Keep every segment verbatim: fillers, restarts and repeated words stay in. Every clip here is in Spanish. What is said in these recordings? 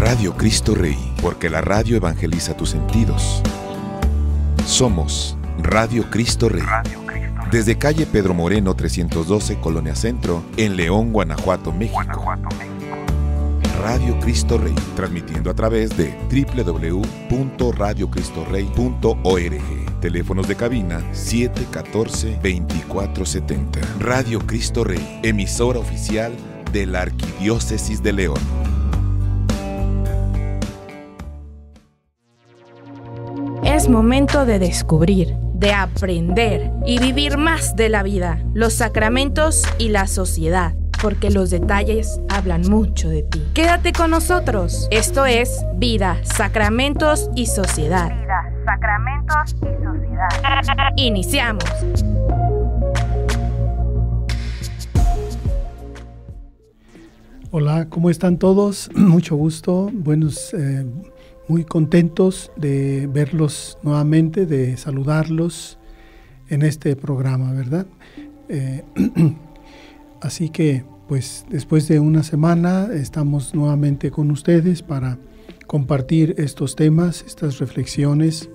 Radio Cristo Rey, porque la radio evangeliza tus sentidos. Somos Radio Cristo Rey. Radio Cristo Rey. Desde calle Pedro Moreno trescientos doce, Colonia Centro, en León, Guanajuato, México. Guanajuato, México. Radio Cristo Rey, transmitiendo a través de doble u doble u doble u punto radio cristo rey punto org. Teléfonos de cabina siete uno cuatro, dos cuatro siete cero. Radio Cristo Rey, emisora oficial de la Arquidiócesis de León. Es momento de descubrir, de aprender y vivir más de la vida, los sacramentos y la sociedad, porque los detalles hablan mucho de ti. Quédate con nosotros. Esto es Vida, Sacramentos y Sociedad. Vida, Sacramentos y Sociedad. Iniciamos. Hola, ¿cómo están todos? Mucho gusto. Buenos, eh, muy contentos de verlos nuevamente, de saludarlos en este programa, ¿verdad? Eh, Así que, pues, después de una semana estamos nuevamente con ustedes para compartir estos temas, estas reflexiones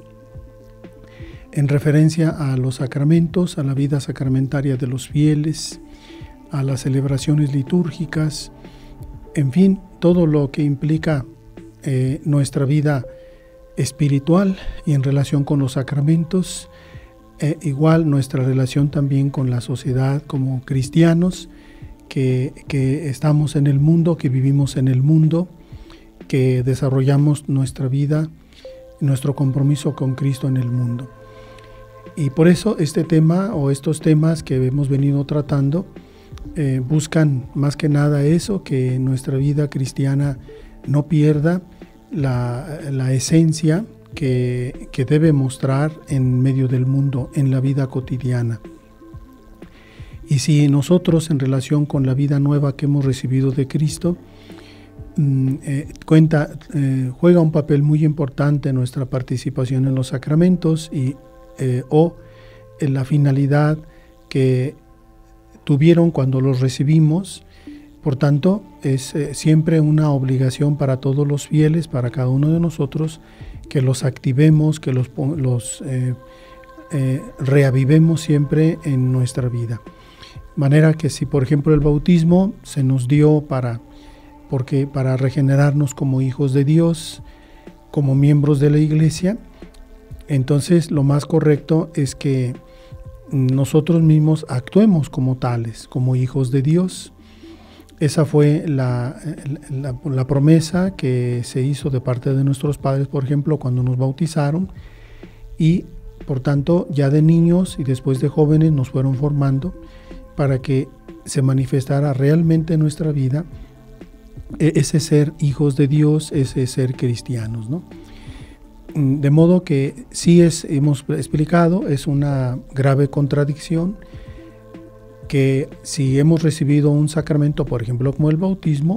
en referencia a los sacramentos, a la vida sacramentaria de los fieles, a las celebraciones litúrgicas, en fin, todo lo que implica eh, nuestra vida espiritual y en relación con los sacramentos. Eh, igual nuestra relación también con la sociedad como cristianos que, que estamos en el mundo, que vivimos en el mundo, que desarrollamos nuestra vida, nuestro compromiso con Cristo en el mundo. Y por eso este tema o estos temas que hemos venido tratando eh, buscan más que nada eso, que nuestra vida cristiana no pierda la, la esencia Que, que debe mostrar en medio del mundo, en la vida cotidiana. Y si nosotros, en relación con la vida nueva que hemos recibido de Cristo, eh, cuenta, eh, juega un papel muy importante en nuestra participación en los sacramentos y, eh, o en la finalidad que tuvieron cuando los recibimos. Por tanto, es eh, siempre una obligación para todos los fieles, para cada uno de nosotros, que los activemos, que los, los eh, eh, reavivemos siempre en nuestra vida. De manera que si, por ejemplo, el bautismo se nos dio para, porque, para regenerarnos como hijos de Dios, como miembros de la Iglesia, entonces lo más correcto es que nosotros mismos actuemos como tales, como hijos de Dios. Esa fue la, la, la promesa que se hizo de parte de nuestros padres, por ejemplo, cuando nos bautizaron, y por tanto ya de niños y después de jóvenes nos fueron formando para que se manifestara realmente en nuestra vida ese ser hijos de Dios, ese ser cristianos, ¿no? De modo que sí es, hemos explicado, es una grave contradicción que si hemos recibido un sacramento, por ejemplo, como el bautismo,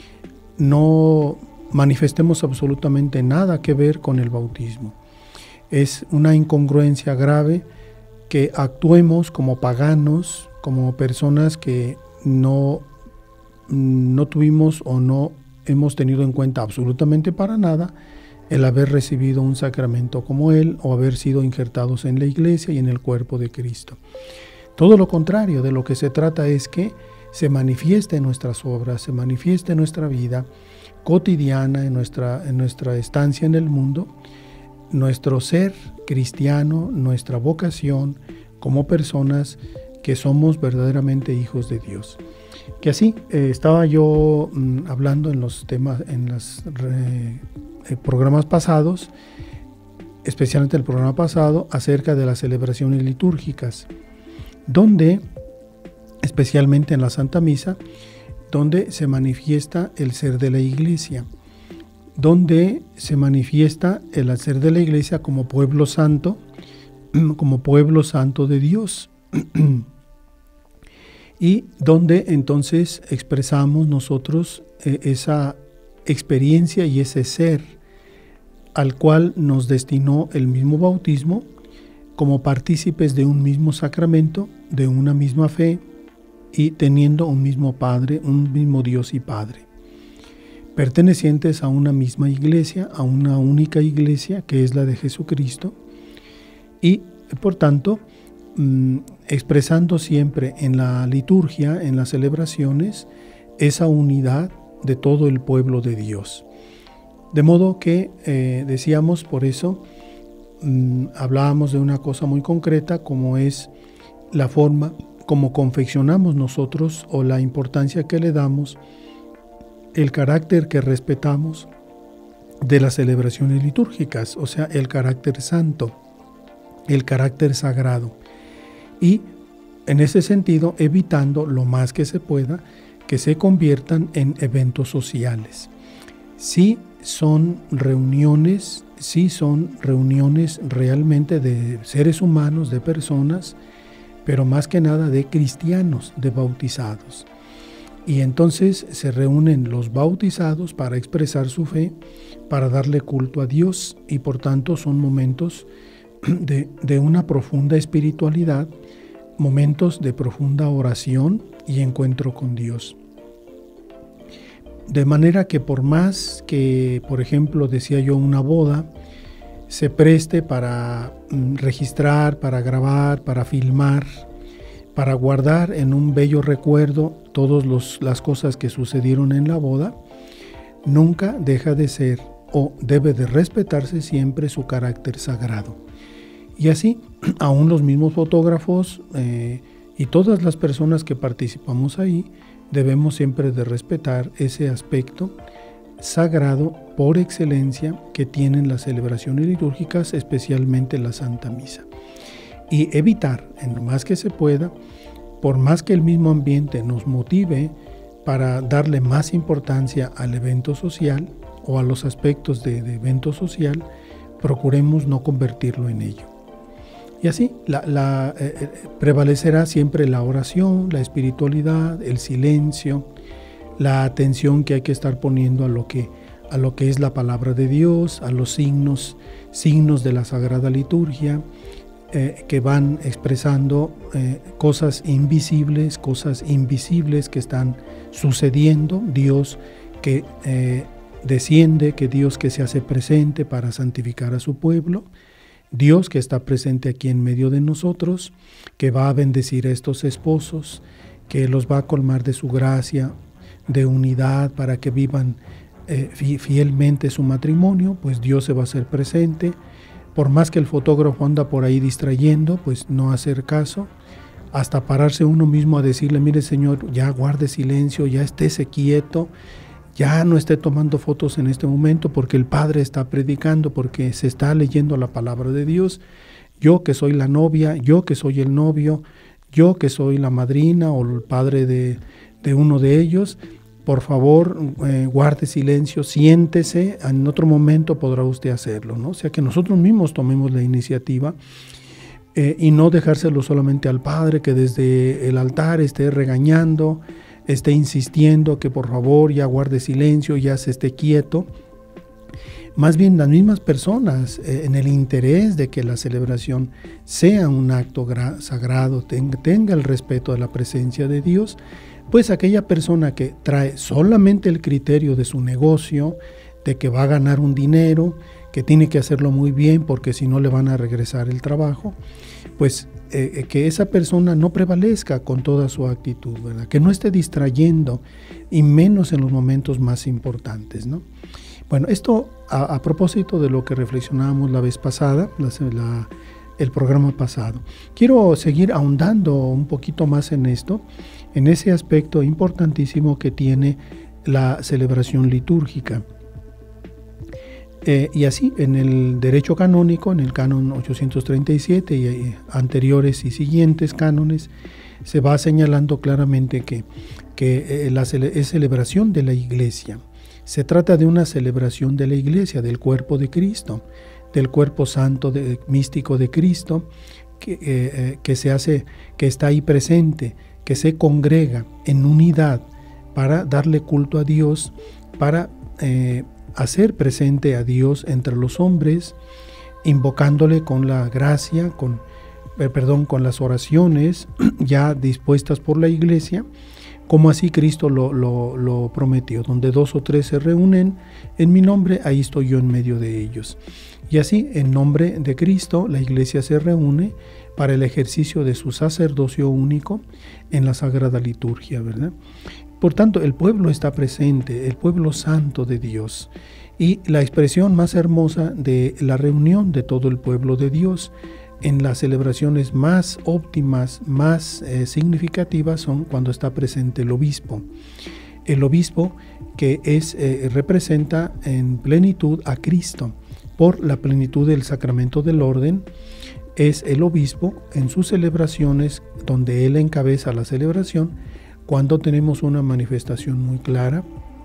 no manifestemos absolutamente nada que ver con el bautismo. Es una incongruencia grave que actuemos como paganos, como personas que no, no tuvimos o no hemos tenido en cuenta absolutamente para nada el haber recibido un sacramento como él o haber sido injertados en la Iglesia y en el cuerpo de Cristo. Todo lo contrario, de lo que se trata es que se manifieste en nuestras obras, se manifieste en nuestra vida cotidiana, en nuestra, en nuestra estancia en el mundo, nuestro ser cristiano, nuestra vocación como personas que somos verdaderamente hijos de Dios. Que así, eh, estaba yo mmm, hablando en los temas, en los eh, programas pasados, especialmente el programa pasado, acerca de las celebraciones litúrgicas, donde, especialmente en la Santa Misa, donde se manifiesta el ser de la Iglesia, donde se manifiesta el ser de la Iglesia como pueblo santo, como pueblo santo de Dios, y donde entonces expresamos nosotros eh, esa experiencia y ese ser al cual nos destinó el mismo bautismo, como partícipes de un mismo sacramento, de una misma fe y teniendo un mismo Padre, un mismo Dios y Padre. pertenecientes a una misma iglesia, a una única iglesia que es la de Jesucristo, y por tanto mmm, expresando siempre en la liturgia, en las celebraciones, esa unidad de todo el pueblo de Dios. De modo que eh, decíamos, por eso mmm, hablábamos de una cosa muy concreta, como es la forma como confeccionamos nosotros, o la importancia que le damos, el carácter que respetamos de las celebraciones litúrgicas, o sea, el carácter santo, el carácter sagrado. Y en ese sentido, evitando lo más que se pueda que se conviertan en eventos sociales. Sí son reuniones, sí son reuniones realmente de seres humanos, de personas, pero más que nada de cristianos, de bautizados. Y entonces se reúnen los bautizados para expresar su fe, para darle culto a Dios, y por tanto son momentos de, de una profunda espiritualidad, momentos de profunda oración y encuentro con Dios. De manera que por más que, por ejemplo, decía yo, una boda se preste para registrar, para grabar, para filmar, para guardar en un bello recuerdo todas las cosas que sucedieron en la boda, nunca deja de ser o debe de respetarse siempre su carácter sagrado. Y así, aún los mismos fotógrafos eh, y todas las personas que participamos ahí, debemos siempre de respetar ese aspecto sagrado por excelencia que tienen las celebraciones litúrgicas, especialmente la Santa Misa. Y evitar, en lo más que se pueda, por más que el mismo ambiente nos motive para darle más importancia al evento social o a los aspectos de, de evento social, procuremos no convertirlo en ello. Y así la, la, eh, prevalecerá siempre la oración, la espiritualidad, el silencio, la atención que hay que estar poniendo a lo que, a lo que es la palabra de Dios, a los signos, signos de la Sagrada Liturgia, eh, que van expresando eh, cosas invisibles, cosas invisibles que están sucediendo, Dios que eh, desciende, que Dios que se hace presente para santificar a su pueblo, Dios que está presente aquí en medio de nosotros, que va a bendecir a estos esposos, que los va a colmar de su gracia, de unidad para que vivan eh, fielmente su matrimonio, pues Dios se va a hacer presente. Por más que el fotógrafo anda por ahí distrayendo, pues no hacer caso, hasta pararse uno mismo a decirle, mire Señor, ya guarde silencio, ya estése quieto, ya no esté tomando fotos en este momento porque el Padre está predicando, porque se está leyendo la palabra de Dios. Yo que soy la novia, yo que soy el novio, yo que soy la madrina o el padre de, de uno de ellos, por favor, eh, guarde silencio, siéntese, en otro momento podrá usted hacerlo, ¿no? O sea, que nosotros mismos tomemos la iniciativa eh, y no dejárselo solamente al Padre que desde el altar esté regañando, esté insistiendo que por favor ya guarde silencio, ya se esté quieto. Más bien las mismas personas, eh, en el interés de que la celebración sea un acto gra- sagrado, tenga, tenga el respeto de la presencia de Dios, pues aquella persona que trae solamente el criterio de su negocio, de que va a ganar un dinero, que tiene que hacerlo muy bien porque si no le van a regresar el trabajo, pues eh, que esa persona no prevalezca con toda su actitud, ¿verdad? Que no esté distrayendo, y menos en los momentos más importantes, ¿no? Bueno, esto a, a propósito de lo que reflexionábamos la vez pasada, la, la, el programa pasado. Quiero seguir ahondando un poquito más en esto, en ese aspecto importantísimo que tiene la celebración litúrgica. Eh, y así, en el derecho canónico, en el canon ochocientos treinta y siete y eh, anteriores y siguientes cánones, se va señalando claramente que, que eh, la cele- es celebración de la Iglesia. Se trata de una celebración de la Iglesia, del cuerpo de Cristo, del cuerpo santo de, místico de Cristo, que, eh, eh, que se hace, que está ahí presente, que se congrega en unidad para darle culto a Dios, para eh, hacer presente a Dios entre los hombres, invocándole con la gracia, con, eh, perdón, con las oraciones ya dispuestas por la Iglesia, como así Cristo lo, lo, lo prometió. Donde dos o tres se reúnen en mi nombre, ahí estoy yo en medio de ellos. Y así, en nombre de Cristo, la Iglesia se reúne para el ejercicio de su sacerdocio único en la Sagrada Liturgia, ¿verdad? Por tanto, el pueblo está presente, el pueblo santo de Dios. Y la expresión más hermosa de la reunión de todo el pueblo de Dios en las celebraciones más óptimas, más eh, significativas, son cuando está presente el obispo. El obispo que es, eh, representa en plenitud a Cristo. Por la plenitud del sacramento del orden, es el obispo en sus celebraciones, donde él encabeza la celebración, cuando tenemos una manifestación muy clara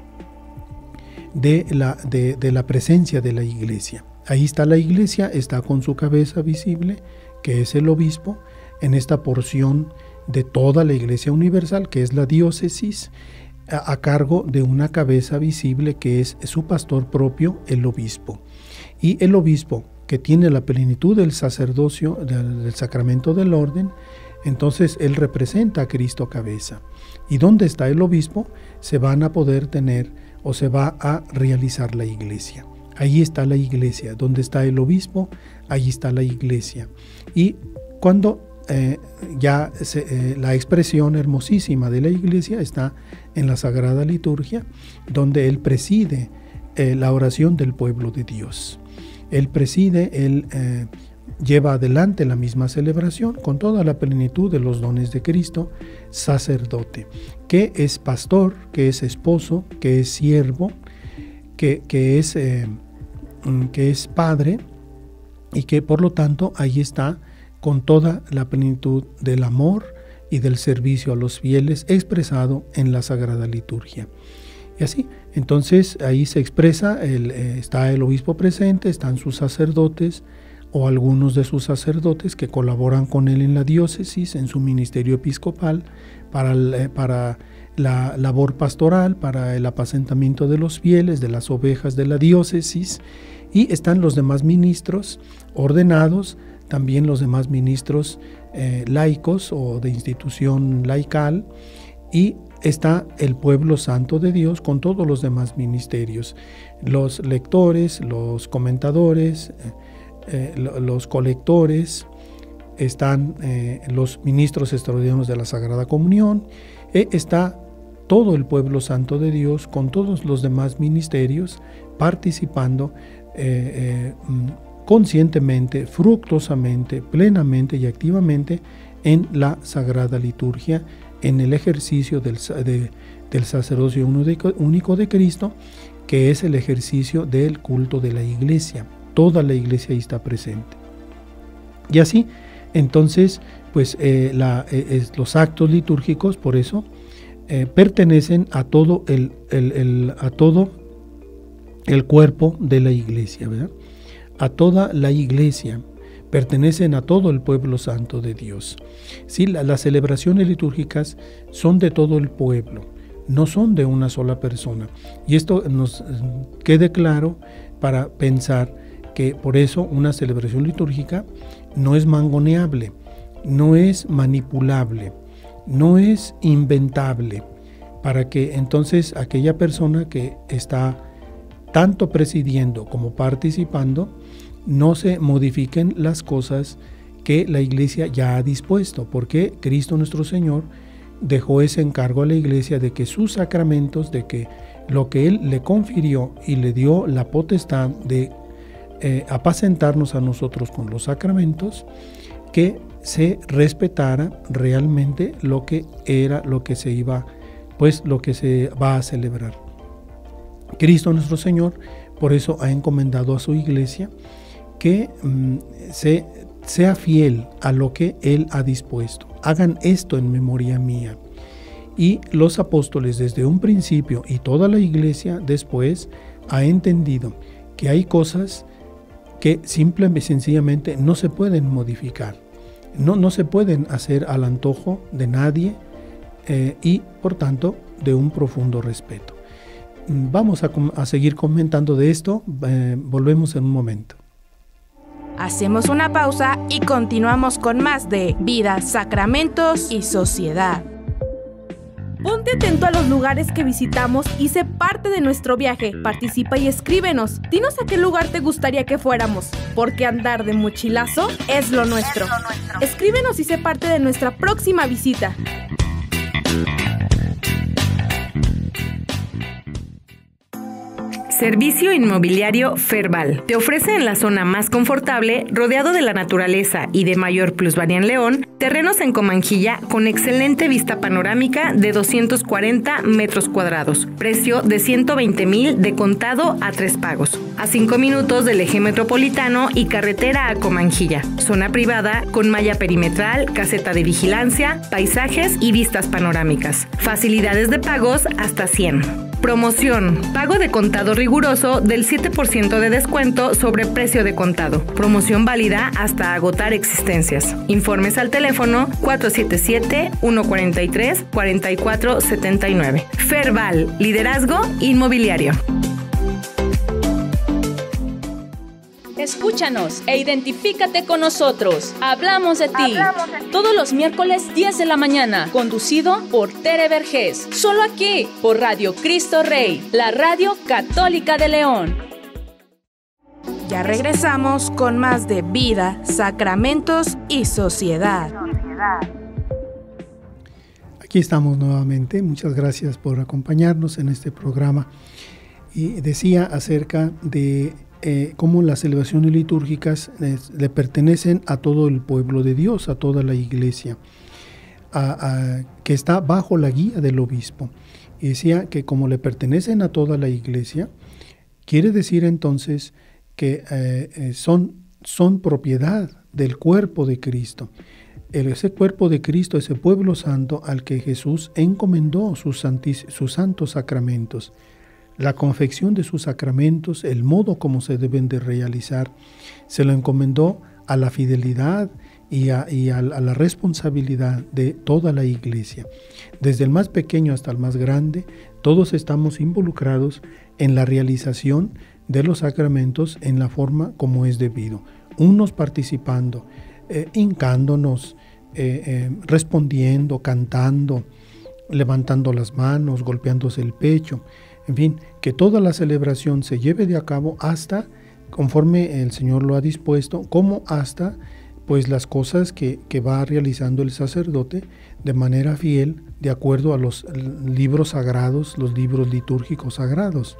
de la, de, de la presencia de la Iglesia. Ahí está la Iglesia, está con su cabeza visible, que es el obispo, en esta porción de toda la Iglesia universal, que es la diócesis, a, a cargo de una cabeza visible que es su pastor propio, el obispo. Y el obispo, que tiene la plenitud del sacerdocio, del, del sacramento del orden, entonces él representa a Cristo cabeza. Y donde está el obispo, se van a poder tener o se va a realizar la Iglesia. Ahí está la Iglesia, donde está el obispo, ahí está la Iglesia. Y cuando eh, ya se, eh, la expresión hermosísima de la Iglesia está en la Sagrada Liturgia, donde él preside eh, la oración del pueblo de Dios. Él preside, él eh, lleva adelante la misma celebración con toda la plenitud de los dones de Cristo, sacerdote, que es pastor, que es esposo, que es siervo, que, que, es, eh, que es padre, y que por lo tanto ahí está con toda la plenitud del amor y del servicio a los fieles expresado en la Sagrada Liturgia. Y así, entonces ahí se expresa, el, eh, está el obispo presente, están sus sacerdotes o algunos de sus sacerdotes que colaboran con él en la diócesis, en su ministerio episcopal, para, el, para la labor pastoral, para el apacentamiento de los fieles, de las ovejas de la diócesis, y están los demás ministros ordenados, también los demás ministros eh, laicos o de institución laical, y está el pueblo santo de Dios con todos los demás ministerios, los lectores, los comentadores, eh, los colectores, están eh, los ministros extraordinarios de la Sagrada Comunión, eh, está todo el pueblo santo de Dios con todos los demás ministerios participando eh, eh, conscientemente, fructuosamente, plenamente y activamente en la Sagrada Liturgia, en el ejercicio del, de, del sacerdocio único de Cristo, que es el ejercicio del culto de la Iglesia. Toda la Iglesia ahí está presente. Y así, entonces, pues eh, la, eh, los actos litúrgicos, por eso, eh, pertenecen a todo el, el, el, a todo el cuerpo de la Iglesia, ¿verdad? A toda la Iglesia. Pertenecen a todo el pueblo santo de Dios. Sí, la, las celebraciones litúrgicas son de todo el pueblo, no son de una sola persona. Y esto nos quede claro para pensar que por eso una celebración litúrgica no es mangoneable, no es manipulable, no es inventable, para que entonces aquella persona que está tanto presidiendo como participando no se modifiquen las cosas que la Iglesia ya ha dispuesto, porque Cristo nuestro Señor dejó ese encargo a la Iglesia de que sus sacramentos, de que lo que Él le confirió y le dio la potestad de eh, apacentarnos a nosotros con los sacramentos, que se respetara realmente lo que era, lo que se iba, pues lo que se va a celebrar. Cristo nuestro Señor por eso ha encomendado a su Iglesia que mm, se, sea fiel a lo que Él ha dispuesto. Hagan esto en memoria mía. Y los apóstoles desde un principio y toda la Iglesia después ha entendido que hay cosas que simple y sencillamente no se pueden modificar. No, no se pueden hacer al antojo de nadie eh, y por tanto de un profundo respeto. Vamos a, a seguir comentando de esto. Eh, volvemos en un momento. Hacemos una pausa y continuamos con más de Vida, Sacramentos y Sociedad. Ponte atento a los lugares que visitamos y sé parte de nuestro viaje. Participa y escríbenos. Dinos a qué lugar te gustaría que fuéramos, porque andar de mochilazo es lo nuestro. Escríbenos y sé parte de nuestra próxima visita. Servicio Inmobiliario Ferval. Te ofrece en la zona más confortable, rodeado de la naturaleza y de mayor plusvalía en León, terrenos en Comanjilla con excelente vista panorámica de doscientos cuarenta metros cuadrados. Precio de ciento veinte mil de contado a tres pagos. A cinco minutos del eje metropolitano y carretera a Comanjilla. Zona privada con malla perimetral, caseta de vigilancia, paisajes y vistas panorámicas. Facilidades de pagos hasta cien. Promoción. Pago de contado riguroso del siete por ciento de descuento sobre precio de contado. Promoción válida hasta agotar existencias. Informes al teléfono cuatro siete siete, uno cuatro tres, cuatro cuatro siete nueve. Ferval, liderazgo inmobiliario. Escúchanos e identifícate con nosotros. Hablamos de ti. Hablamos de ti. Todos los miércoles diez de la mañana. Conducido por Tere Vergés. Solo aquí, por Radio Cristo Rey, la radio católica de León. Ya regresamos con más de vida, sacramentos y sociedad. Aquí estamos nuevamente. Muchas gracias por acompañarnos en este programa. Y decía acerca de Eh, cómo las celebraciones litúrgicas eh, le pertenecen a todo el pueblo de Dios, a toda la iglesia, a, a, que está bajo la guía del obispo. Y decía que como le pertenecen a toda la iglesia, quiere decir entonces que eh, eh, son, son propiedad del cuerpo de Cristo. El, ese cuerpo de Cristo, ese pueblo santo al que Jesús encomendó sus, santis, sus santos sacramentos. La confección de sus sacramentos, el modo como se deben de realizar, se lo encomendó a la fidelidad y a, y a, a la responsabilidad de toda la iglesia. Desde el más pequeño hasta el más grande, todos estamos involucrados en la realización de los sacramentos en la forma como es debido. Unos participando, eh, hincándonos, eh, eh, respondiendo, cantando, levantando las manos, golpeándose el pecho. En fin, que toda la celebración se lleve de a cabo hasta, conforme el Señor lo ha dispuesto, como hasta pues las cosas que, que va realizando el sacerdote de manera fiel, de acuerdo a los libros sagrados, los libros litúrgicos sagrados,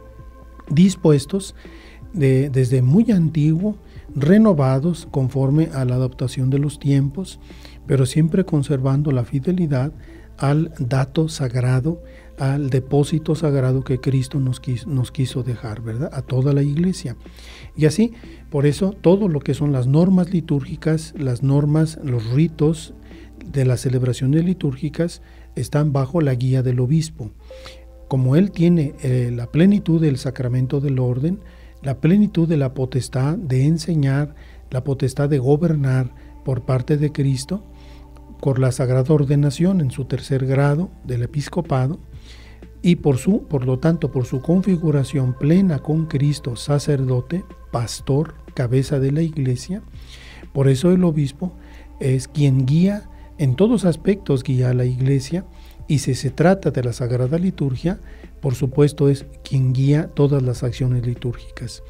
dispuestos de, desde muy antiguo, renovados conforme a la adaptación de los tiempos, pero siempre conservando la fidelidad al dato sagrado, al depósito sagrado que Cristo nos quiso, nos quiso dejar, ¿verdad? A toda la iglesia. Y así, por eso, todo lo que son las normas litúrgicas, las normas, los ritos de las celebraciones litúrgicas están bajo la guía del obispo. Como él tiene eh, la plenitud del sacramento del orden, la plenitud de la potestad de enseñar, la potestad de gobernar por parte de Cristo, por la sagrada ordenación en su tercer grado del episcopado, y por su, por lo tanto, por su configuración plena con Cristo, sacerdote, pastor, cabeza de la iglesia. Por eso el obispo es quien guía, en todos aspectos guía a la iglesia, y si se trata de la Sagrada Liturgia, por supuesto es quien guía todas las acciones litúrgicas.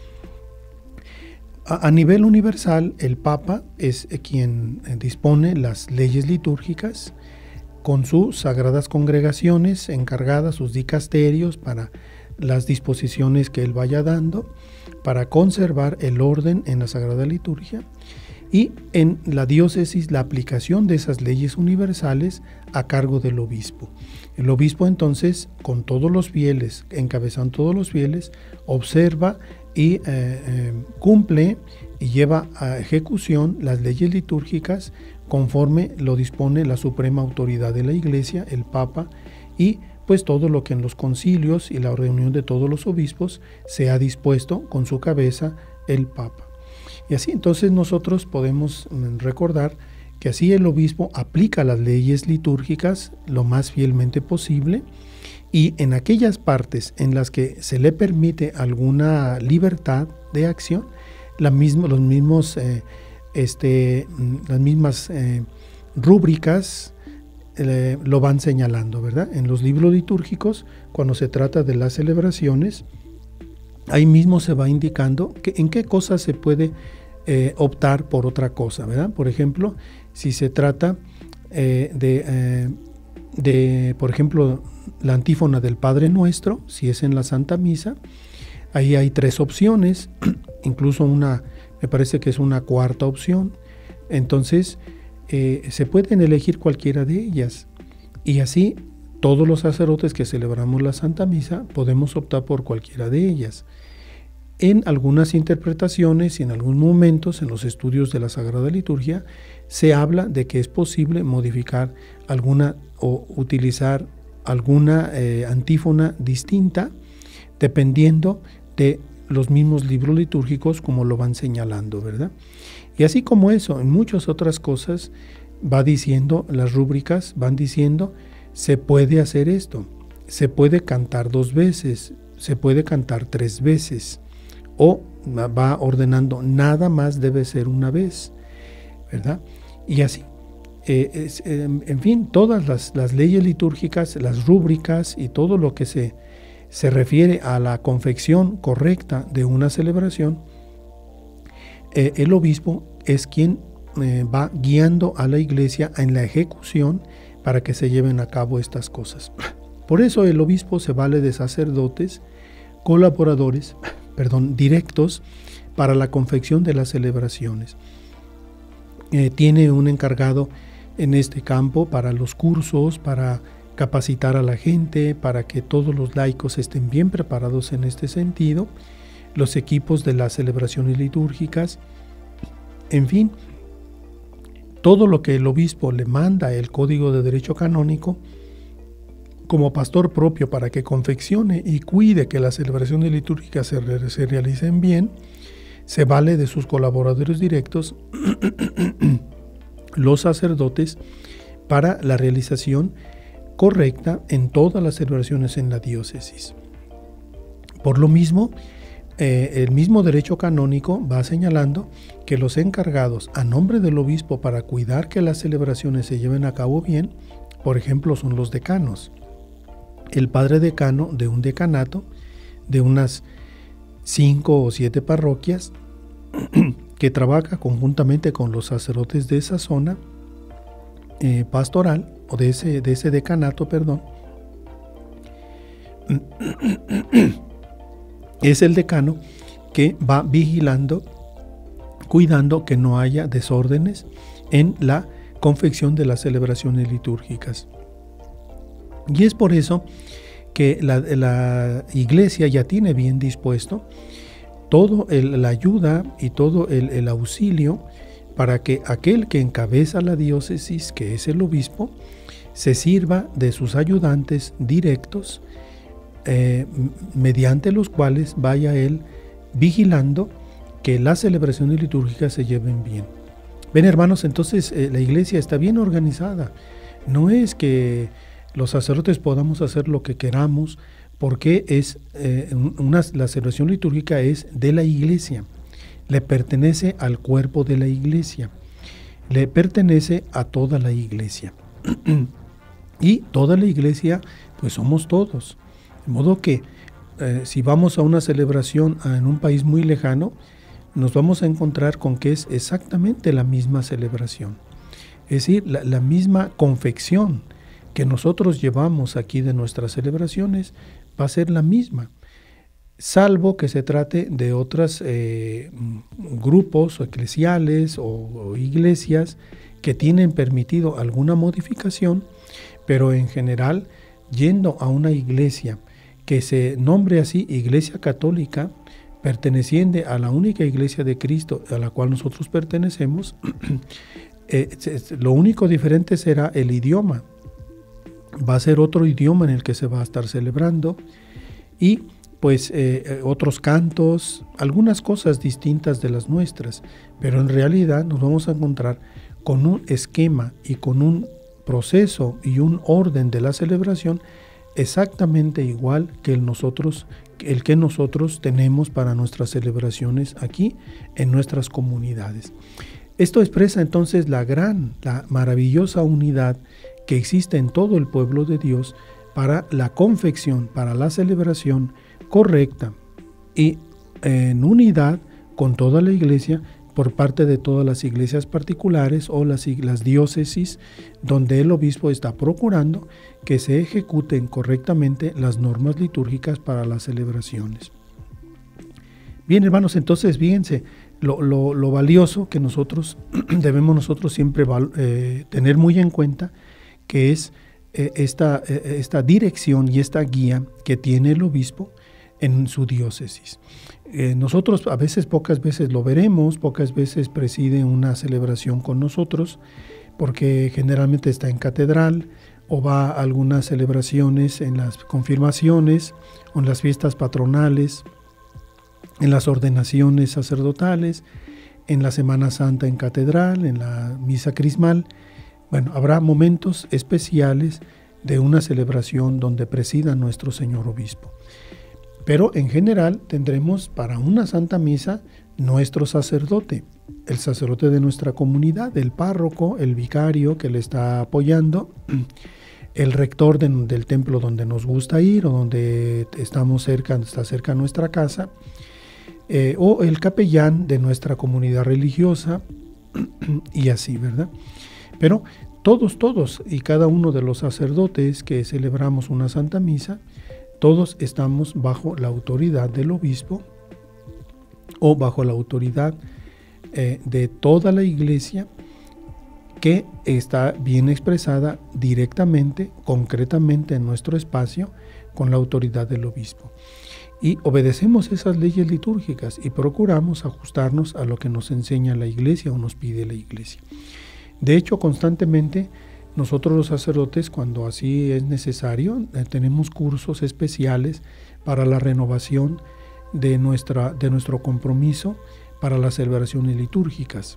A, a nivel universal, el Papa es quien dispone las leyes litúrgicas, con sus sagradas congregaciones encargadas, sus dicasterios, para las disposiciones que él vaya dando, para conservar el orden en la Sagrada Liturgia, y en la diócesis la aplicación de esas leyes universales a cargo del obispo. El obispo entonces, con todos los fieles, encabezando todos los fieles, observa y eh, eh, cumple y lleva a ejecución las leyes litúrgicas conforme lo dispone la suprema autoridad de la Iglesia, el Papa, y pues todo lo que en los concilios y la reunión de todos los obispos se ha dispuesto con su cabeza el Papa. Y así entonces nosotros podemos recordar que así el obispo aplica las leyes litúrgicas lo más fielmente posible, y en aquellas partes en las que se le permite alguna libertad de acción, la misma, los mismos, eh, este, las mismas eh, rúbricas eh, lo van señalando, ¿verdad? En los libros litúrgicos, cuando se trata de las celebraciones, ahí mismo se va indicando que, en qué cosas se puede eh, optar por otra cosa, ¿verdad? Por ejemplo, si se trata eh, de, eh, de, por ejemplo, la antífona del Padre Nuestro, si es en la Santa Misa, ahí hay tres opciones, incluso una, me parece que es una cuarta opción. Entonces, eh, se pueden elegir cualquiera de ellas. Y así, todos los sacerdotes que celebramos la Santa Misa podemos optar por cualquiera de ellas. En algunas interpretaciones y en algunos momentos, en los estudios de la Sagrada Liturgia, se habla de que es posible modificar alguna o utilizar alguna eh, antífona distinta, dependiendo de los mismos libros litúrgicos como lo van señalando, ¿verdad? Y así como eso, en muchas otras cosas va diciendo, las rúbricas van diciendo, se puede hacer esto, se puede cantar dos veces, se puede cantar tres veces, o va ordenando, nada más debe ser una vez, ¿verdad? Y así, eh, es, eh, en fin, todas las, las leyes litúrgicas, las rúbricas y todo lo que se, se refiere a la confección correcta de una celebración, eh, el obispo es quien eh, va guiando a la iglesia en la ejecución para que se lleven a cabo estas cosas. Por eso el obispo se vale de sacerdotes, colaboradores, perdón, directos para la confección de las celebraciones. Eh, tiene un encargado en este campo para los cursos, para capacitar a la gente, para que todos los laicos estén bien preparados en este sentido, los equipos de las celebraciones litúrgicas, en fin, todo lo que el obispo le manda el Código de Derecho Canónico como pastor propio para que confeccione y cuide que las celebraciones litúrgicas se, re, se realicen bien, se vale de sus colaboradores directos, los sacerdotes, para la realización correcta en todas las celebraciones en la diócesis. Por lo mismo, eh, el mismo derecho canónico va señalando que los encargados a nombre del obispo para cuidar que las celebraciones se lleven a cabo bien, por ejemplo, son los decanos. El padre decano de un decanato, de unas cinco o siete parroquias, que trabaja conjuntamente con los sacerdotes de esa zona eh, pastoral, o de ese, de ese decanato, perdón, es el decano que va vigilando, cuidando que no haya desórdenes en la confección de las celebraciones litúrgicas. Y es por eso que la, la iglesia ya tiene bien dispuesto toda la ayuda y todo el, el auxilio para que aquel que encabeza la diócesis, que es el obispo, se sirva de sus ayudantes directos, eh, mediante los cuales vaya él vigilando que las celebraciones litúrgicas se lleven bien. Ven, hermanos, entonces eh, la iglesia está bien organizada. No es que los sacerdotes podamos hacer lo que queramos, porque es eh, una, la celebración litúrgica es de la iglesia, le pertenece al cuerpo de la iglesia, le pertenece a toda la iglesia. Y toda la iglesia, pues somos todos. De modo que eh, si vamos a una celebración en un país muy lejano, nos vamos a encontrar con que es exactamente la misma celebración. Es decir, la, la misma confección que nosotros llevamos aquí de nuestras celebraciones va a ser la misma, salvo que se trate de otros eh, grupos o eclesiales o, o iglesias que tienen permitido alguna modificación, pero en general, yendo a una iglesia que se nombre así, Iglesia Católica, perteneciente a la única iglesia de Cristo a la cual nosotros pertenecemos, eh, lo único diferente será el idioma. Va a ser otro idioma en el que se va a estar celebrando y pues eh, otros cantos, algunas cosas distintas de las nuestras, pero en realidad nos vamos a encontrar con un esquema y con un proceso y un orden de la celebración exactamente igual que el, nosotros, el que nosotros tenemos para nuestras celebraciones aquí en nuestras comunidades. Esto expresa entonces la gran, la maravillosa unidad que existe en todo el pueblo de Dios para la confección, para la celebración correcta y en unidad con toda la iglesia por parte de todas las iglesias particulares o las, las diócesis donde el obispo está procurando que se ejecuten correctamente las normas litúrgicas para las celebraciones. Bien, hermanos, entonces fíjense lo, lo, lo valioso que nosotros debemos nosotros siempre eh, tener muy en cuenta, que es eh, esta, eh, esta dirección y esta guía que tiene el obispo en su diócesis. Eh, nosotros a veces, pocas veces lo veremos, pocas veces preside una celebración con nosotros, porque generalmente está en catedral o va a algunas celebraciones en las confirmaciones o en las fiestas patronales, en las ordenaciones sacerdotales, en la Semana Santa en catedral, en la misa crismal. Bueno, habrá momentos especiales de una celebración donde presida nuestro señor obispo. Pero en general tendremos para una Santa Misa nuestro sacerdote, el sacerdote de nuestra comunidad, el párroco, el vicario que le está apoyando, el rector de, del templo donde nos gusta ir o donde estamos cerca, está cerca nuestra casa, eh, o el capellán de nuestra comunidad religiosa y así, ¿verdad? Pero todos, todos y cada uno de los sacerdotes que celebramos una Santa Misa, todos estamos bajo la autoridad del obispo o bajo la autoridad eh, de toda la iglesia, que está bien expresada directamente, concretamente en nuestro espacio, con la autoridad del obispo. Y obedecemos esas leyes litúrgicas y procuramos ajustarnos a lo que nos enseña la iglesia o nos pide la iglesia. De hecho, constantemente nosotros los sacerdotes, cuando así es necesario, eh, tenemos cursos especiales para la renovación de, nuestra, de nuestro compromiso para las celebraciones litúrgicas.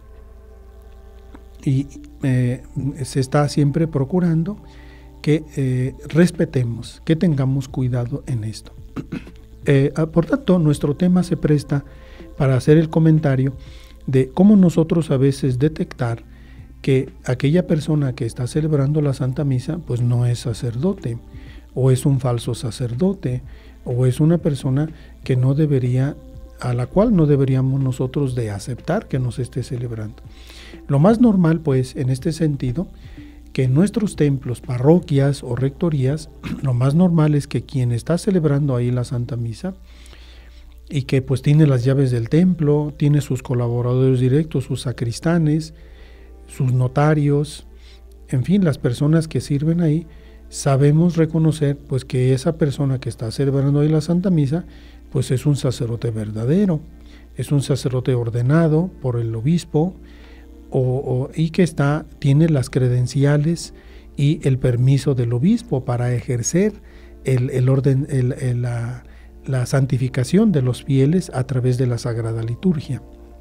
Y eh, se está siempre procurando que eh, respetemos, que tengamos cuidado en esto. Eh, por tanto, nuestro tema se presta para hacer el comentario de cómo nosotros a veces detectar que aquella persona que está celebrando la Santa Misa pues no es sacerdote, o es un falso sacerdote, o es una persona que no debería, a la cual no deberíamos nosotros de aceptar que nos esté celebrando. Lo más normal pues en este sentido, que en nuestros templos, parroquias o rectorías, lo más normal es que quien está celebrando ahí la Santa Misa y que pues tiene las llaves del templo, tiene sus colaboradores directos, sus sacristanes, sus notarios, en fin, las personas que sirven ahí, sabemos reconocer pues que esa persona que está celebrando ahí la Santa Misa pues es un sacerdote verdadero, es un sacerdote ordenado por el obispo o, o, y que está, tiene las credenciales y el permiso del obispo para ejercer el, el orden, el, el, la, la santificación de los fieles a través de la Sagrada Liturgia.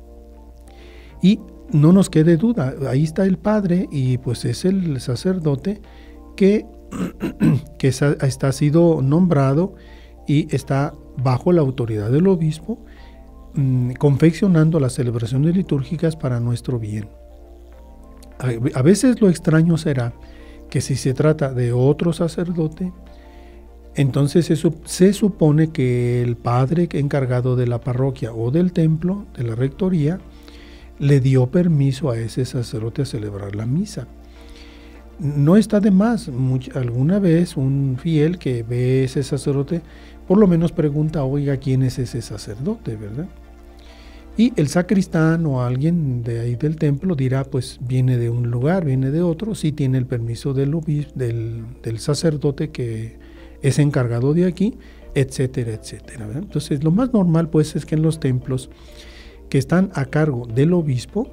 Y no nos quede duda, ahí está el padre y pues es el sacerdote que, que está sido nombrado y está bajo la autoridad del obispo, mmm, confeccionando las celebraciones litúrgicas para nuestro bien. A, a veces lo extraño será que si se trata de otro sacerdote, entonces se, se supone que el padre encargado de la parroquia o del templo, de la rectoría, le dio permiso a ese sacerdote a celebrar la misa. No está de más, much, alguna vez un fiel que ve ese sacerdote, por lo menos pregunta, oiga, ¿quién es ese sacerdote, verdad? Y el sacristán o alguien de ahí del templo dirá, pues viene de un lugar, viene de otro, sí tiene el permiso del, obispo, del, del sacerdote que es encargado de aquí, etcétera, etcétera, ¿verdad? Entonces, lo más normal pues es que en los templos que están a cargo del obispo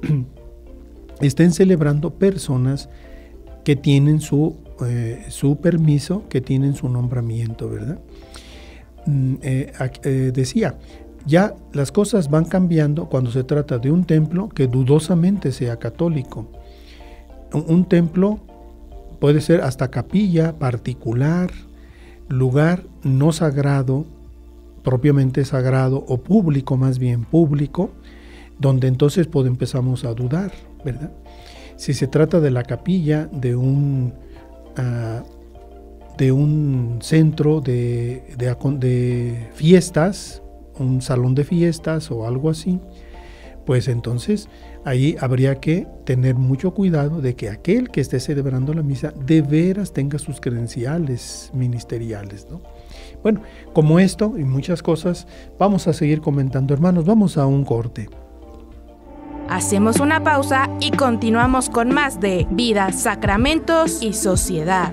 estén celebrando personas que tienen su, eh, su permiso, que tienen su nombramiento, ¿verdad? Mm, eh, eh, decía, ya las cosas van cambiando cuando se trata de un templo que dudosamente sea católico. Un, un templo puede ser hasta capilla particular, lugar no sagrado, propiamente sagrado, o público, más bien público, donde entonces pues, empezamos a dudar, ¿verdad? Si se trata de la capilla de un, uh, de un centro de, de, de fiestas, un salón de fiestas o algo así, pues entonces ahí habría que tener mucho cuidado de que aquel que esté celebrando la misa de veras tenga sus credenciales ministeriales, ¿no? Bueno, como esto y muchas cosas, vamos a seguir comentando, hermanos. Vamos a un corte. Hacemos una pausa y continuamos con más de Vida, Sacramentos y Sociedad.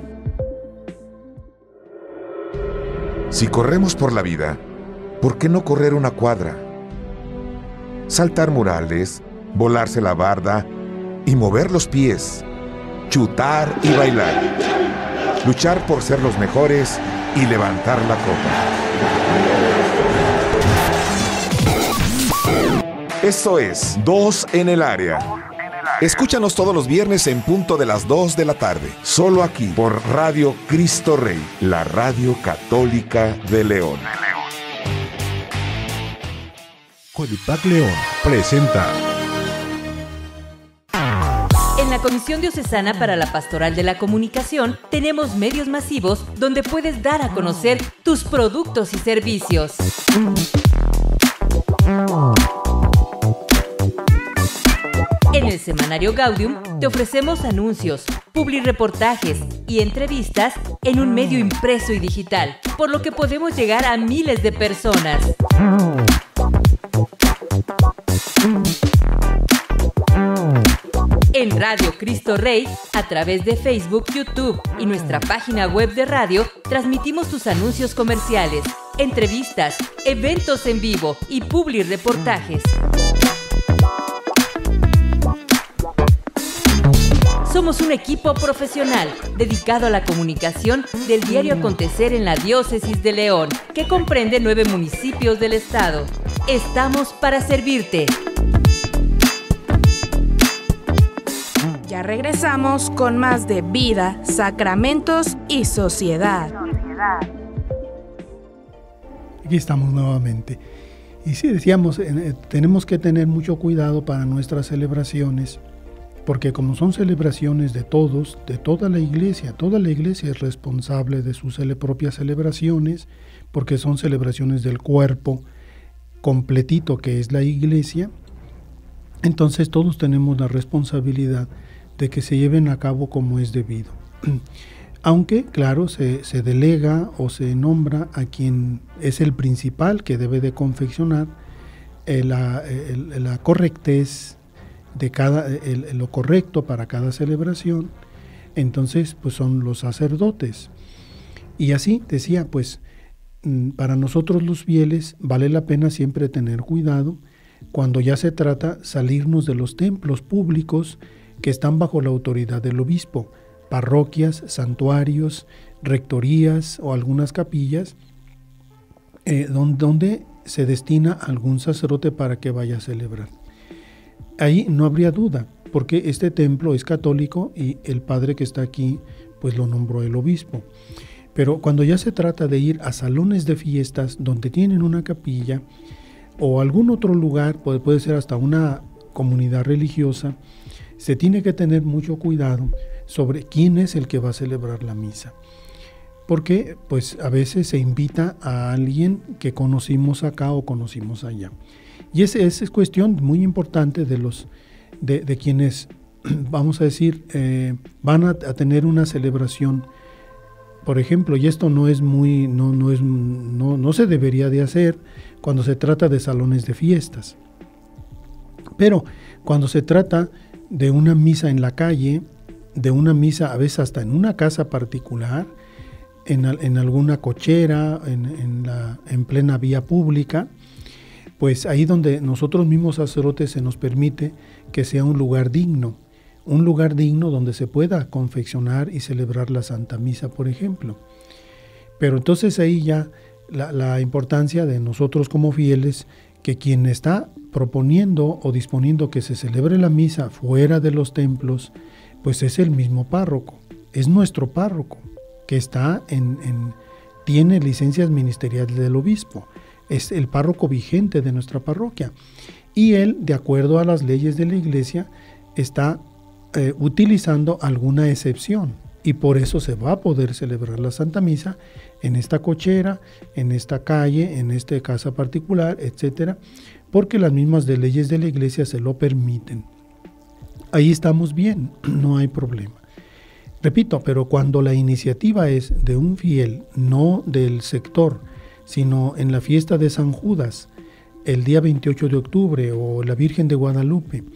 Si corremos por la vida, ¿por qué no correr una cuadra? Saltar murales, volarse la barda y mover los pies, chutar y bailar, luchar por ser los mejores y levantar la copa. Eso es Dos en el Área. Escúchanos todos los viernes en punto de las dos de la tarde, solo aquí por Radio Cristo Rey, la radio católica de León. Codipac León presenta. En la Comisión Diocesana para la Pastoral de la Comunicación tenemos medios masivos donde puedes dar a conocer tus productos y servicios. En el semanario Gaudium te ofrecemos anuncios, publireportajes y entrevistas en un medio impreso y digital, por lo que podemos llegar a miles de personas. En Radio Cristo Rey, a través de Facebook, YouTube y nuestra página web de radio, transmitimos tus anuncios comerciales, entrevistas, eventos en vivo y publireportajes. Somos un equipo profesional dedicado a la comunicación del diario acontecer en la Diócesis de León, que comprende nueve municipios del estado. Estamos para servirte. Ya regresamos con más de Vida, Sacramentos y Sociedad. Aquí estamos nuevamente. Y sí, decíamos, eh, tenemos que tener mucho cuidado para nuestras celebraciones, porque como son celebraciones de todos, de toda la iglesia, toda la iglesia es responsable de sus cele- propias celebraciones, porque son celebraciones del cuerpo completito que es la iglesia. Entonces todos tenemos la responsabilidad de que se lleven a cabo como es debido. Aunque, claro, se, se delega o se nombra a quien es el principal que debe de confeccionar eh, la, el, la correctez de cada, el, lo correcto para cada celebración. Entonces, pues son los sacerdotes. Y así, decía, pues, para nosotros los fieles vale la pena siempre tener cuidado cuando ya se trata salirnos de los templos públicos que están bajo la autoridad del obispo, parroquias, santuarios, rectorías o algunas capillas, eh, donde, donde se destina algún sacerdote para que vaya a celebrar. Ahí no habría duda, porque este templo es católico y el padre que está aquí, pues lo nombró el obispo. Pero cuando ya se trata de ir a salones de fiestas donde tienen una capilla o algún otro lugar, puede, puede ser hasta una comunidad religiosa, se tiene que tener mucho cuidado sobre quién es el que va a celebrar la misa. Porque pues a veces se invita a alguien que conocimos acá o conocimos allá. Y esa es cuestión muy importante de los de, de quienes, vamos a decir, eh, van a, a tener una celebración. Por ejemplo, y esto no es muy, no, no es, no, no se debería de hacer cuando se trata de salones de fiestas. Pero cuando se trata de una misa en la calle, de una misa a veces hasta en una casa particular, en, en alguna cochera, en, en, la, en plena vía pública, pues ahí donde nosotros mismos sacerdotes se nos permite que sea un lugar digno, un lugar digno donde se pueda confeccionar y celebrar la Santa Misa, por ejemplo. Pero entonces ahí ya la, la importancia de nosotros como fieles, que quien está proponiendo o disponiendo que se celebre la misa fuera de los templos, pues es el mismo párroco, es nuestro párroco, que está en, en tiene licencias ministeriales del obispo, es el párroco vigente de nuestra parroquia. Y él, de acuerdo a las leyes de la iglesia, está eh, utilizando alguna excepción. Y por eso se va a poder celebrar la Santa Misa en esta cochera, en esta calle, en esta casa particular, etcétera, porque las mismas de leyes de la Iglesia se lo permiten. Ahí estamos bien, no hay problema. Repito, pero cuando la iniciativa es de un fiel, no del sector, sino en la fiesta de San Judas, el día veintiocho de octubre, o la Virgen de Guadalupe,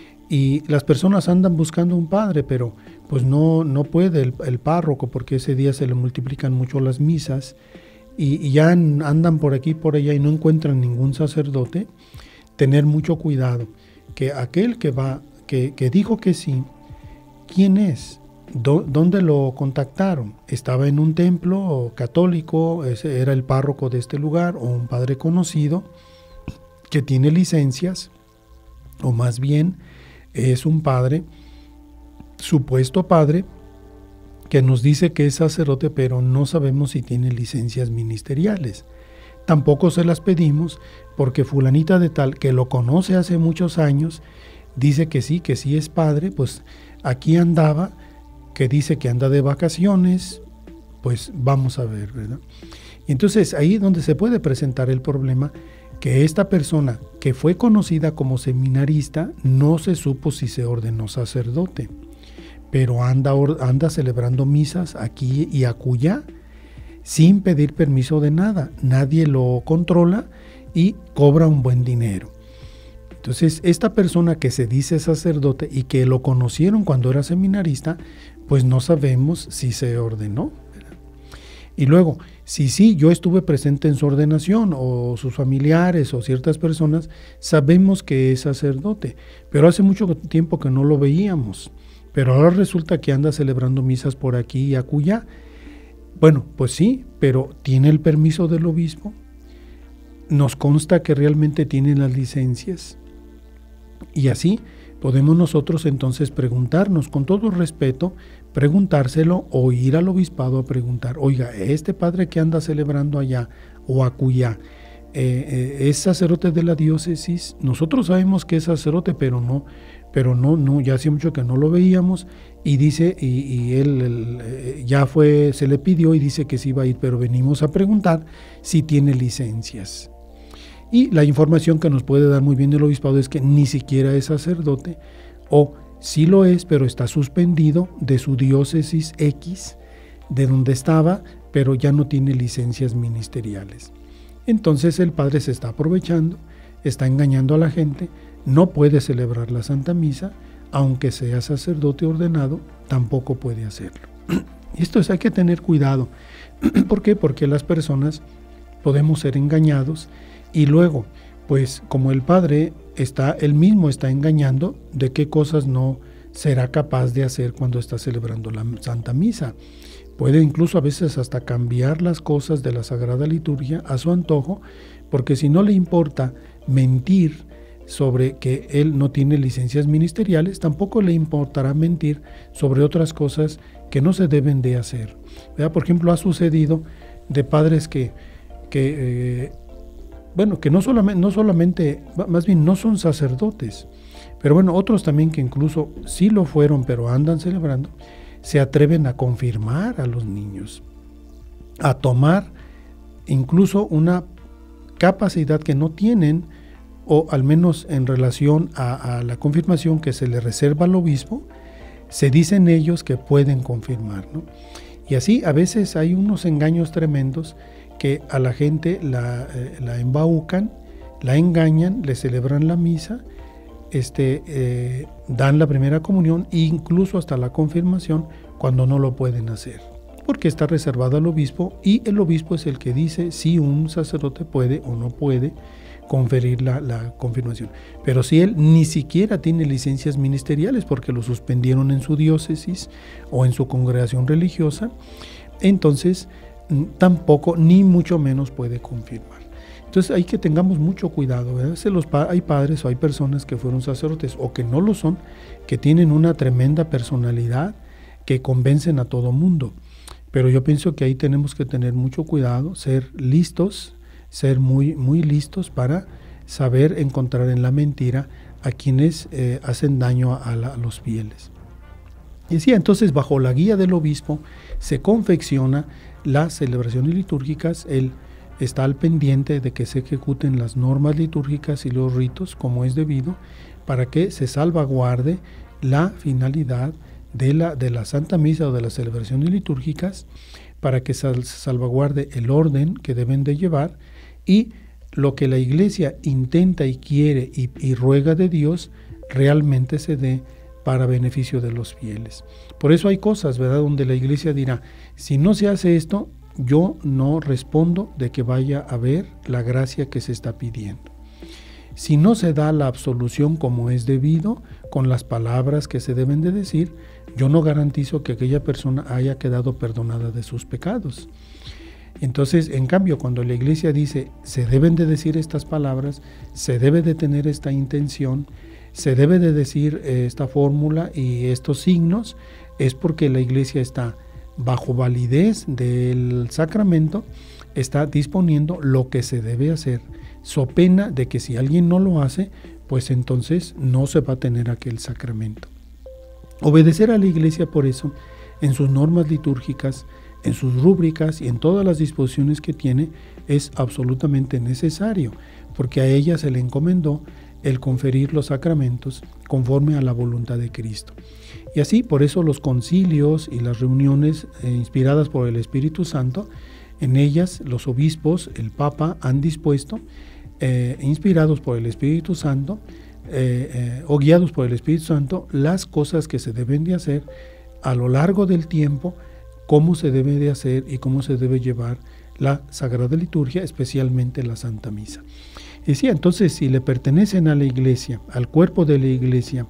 y las personas andan buscando un padre, pero pues no, no puede el, el párroco, porque ese día se le multiplican mucho las misas, y, y ya andan por aquí y por allá y no encuentran ningún sacerdote. Tener mucho cuidado, que aquel que va, que, que dijo que sí, ¿quién es? Do, ¿Dónde lo contactaron? ¿Estaba en un templo católico? ¿Ese era el párroco de este lugar? ¿O un padre conocido que tiene licencias? O más bien es un padre, supuesto padre, que nos dice que es sacerdote, pero no sabemos si tiene licencias ministeriales. Tampoco se las pedimos, porque fulanita de tal, que lo conoce hace muchos años, dice que sí, que sí es padre, pues aquí andaba, que dice que anda de vacaciones, pues vamos a ver, ¿verdad? Y entonces ahí es donde se puede presentar el problema, que esta persona que fue conocida como seminarista no se supo si se ordenó sacerdote, pero anda, anda celebrando misas aquí y acullá sin pedir permiso de nada. Nadie lo controla y cobra un buen dinero. Entonces, esta persona que se dice sacerdote y que lo conocieron cuando era seminarista, pues no sabemos si se ordenó, ¿verdad? Y luego, si sí, yo estuve presente en su ordenación, o sus familiares o ciertas personas, sabemos que es sacerdote, pero hace mucho tiempo que no lo veíamos, pero ahora resulta que anda celebrando misas por aquí y acullá. Bueno, pues sí, pero ¿tiene el permiso del obispo? ¿Nos consta que realmente tiene las licencias? Y así podemos nosotros entonces preguntarnos, con todo respeto, preguntárselo o ir al obispado a preguntar, oiga, este padre que anda celebrando allá o acullá, eh, eh, ¿es sacerdote de la diócesis? Nosotros sabemos que es sacerdote, pero no, pero no, no, ya hace mucho que no lo veíamos, y dice, y, y él, él ya fue, se le pidió y dice que sí iba a ir, pero venimos a preguntar si tiene licencias. Y la información que nos puede dar muy bien el obispado es que ni siquiera es sacerdote, o sí lo es, pero está suspendido de su diócesis X, de donde estaba, pero ya no tiene licencias ministeriales. Entonces el padre se está aprovechando, está engañando a la gente, no puede celebrar la Santa Misa, aunque sea sacerdote ordenado, tampoco puede hacerlo. Esto es, hay que tener cuidado. ¿Por qué? Porque las personas podemos ser engañados, y luego, pues como el padre está, él mismo está engañando, de qué cosas no será capaz de hacer cuando está celebrando la Santa Misa. Puede incluso a veces hasta cambiar las cosas de la Sagrada Liturgia a su antojo, porque si no le importa mentir sobre que él no tiene licencias ministeriales, tampoco le importará mentir sobre otras cosas que no se deben de hacer, ¿verdad? Por ejemplo, ha sucedido de padres que, que eh, bueno, que no solamente, no solamente, más bien no son sacerdotes, pero bueno, otros también que incluso sí lo fueron, pero andan celebrando, se atreven a confirmar a los niños, a tomar incluso una capacidad que no tienen, o al menos en relación a, a la confirmación que se le reserva al obispo, se dicen ellos que pueden confirmar, ¿no? Y así a veces hay unos engaños tremendos que a la gente la, eh, la embaucan, la engañan, le celebran la misa, este, eh, dan la primera comunión e incluso hasta la confirmación cuando no lo pueden hacer, porque está reservado al obispo, y el obispo es el que dice si un sacerdote puede o no puede conferir la, la confirmación. Pero si él ni siquiera tiene licencias ministeriales porque lo suspendieron en su diócesis o en su congregación religiosa, entonces tampoco, ni mucho menos puede confirmar. Entonces hay que tengamos mucho cuidado, ¿verdad? Los pa- hay padres o hay personas que fueron sacerdotes o que no lo son, que tienen una tremenda personalidad, que convencen a todo mundo. Pero yo pienso que ahí tenemos que tener mucho cuidado, ser listos, ser muy, muy listos para saber encontrar en la mentira a quienes eh, hacen daño a, la, a los fieles. Y decía, entonces bajo la guía del obispo se confecciona las celebraciones litúrgicas, él está al pendiente de que se ejecuten las normas litúrgicas y los ritos como es debido, para que se salvaguarde la finalidad de la, de la Santa Misa o de las celebraciones litúrgicas, para que se salvaguarde el orden que deben de llevar y lo que la Iglesia intenta y quiere y, y ruega de Dios realmente se dé para beneficio de los fieles. Por eso hay cosas, ¿verdad?, donde la Iglesia dirá, si no se hace esto, yo no respondo de que vaya a haber la gracia que se está pidiendo. Si no se da la absolución como es debido, con las palabras que se deben de decir, yo no garantizo que aquella persona haya quedado perdonada de sus pecados. Entonces, en cambio, cuando la Iglesia dice, se deben de decir estas palabras, se debe de tener esta intención, se debe de decir eh, esta fórmula y estos signos, es porque la Iglesia está bajo validez del sacramento, está disponiendo lo que se debe hacer, so pena de que si alguien no lo hace, pues entonces no se va a tener aquel sacramento. Obedecer a la Iglesia por eso, en sus normas litúrgicas, en sus rúbricas y en todas las disposiciones que tiene, es absolutamente necesario, porque a ella se le encomendó el conferir los sacramentos conforme a la voluntad de Cristo. Y así, por eso los concilios y las reuniones eh, inspiradas por el Espíritu Santo, en ellas los obispos, el Papa, han dispuesto, eh, inspirados por el Espíritu Santo, eh, eh, o guiados por el Espíritu Santo, las cosas que se deben de hacer a lo largo del tiempo, cómo se debe de hacer y cómo se debe llevar la Sagrada Liturgia, especialmente la Santa Misa. Decía, entonces, si le pertenecen a la Iglesia, al cuerpo de la Iglesia,